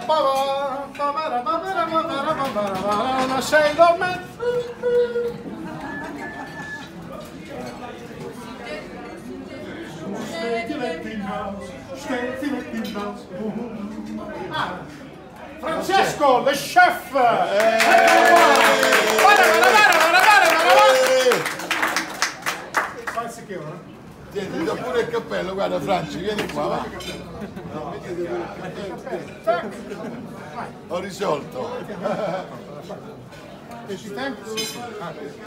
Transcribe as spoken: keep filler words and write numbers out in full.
Sei dormendo. Ah, Francesco, the chef! Tieni, ti do pure il cappello, guarda Franci, vieni qua, va. No, mettete pure il cappello. Ho risolto.